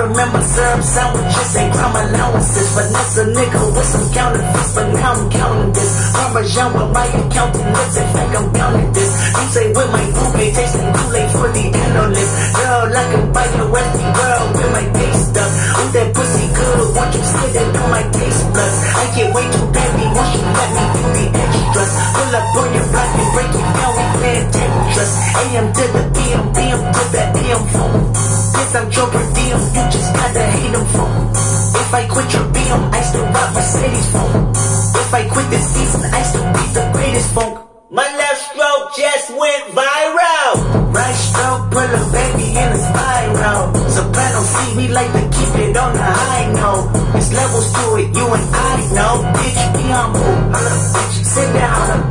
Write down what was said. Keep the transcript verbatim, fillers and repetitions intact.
remember syrup sandwiches and crime allowances. Finesse a nigga with some counterfeits, but now I'm counting this. Parmesan with my accountant lips, in fact I'm counting this. You say with my Kool-Aid, tasting Kool-Aid for the analyst. Girl, I can buy your Westy world with my taste stuff. Ooh, that pussy good, won't you sit it on my taste buds? I get way too baby, won't you let me do the extras? Pull up on your block and break it down, we playing Tetris. A M to the P M, P M to the A M phone. Yes, I'm your per diem, you just gotta hate them phone. If I quit your B M, I still rock Mercedes phone. If I quit this season, I still be the greatest funk. My left stroke just went viral. Right stroke, put a baby in a spiral. Soprano C, we like to keep it on the high note. There's levels to it, you and I know. Bitch, be humble. Hold up, bitch, sit down.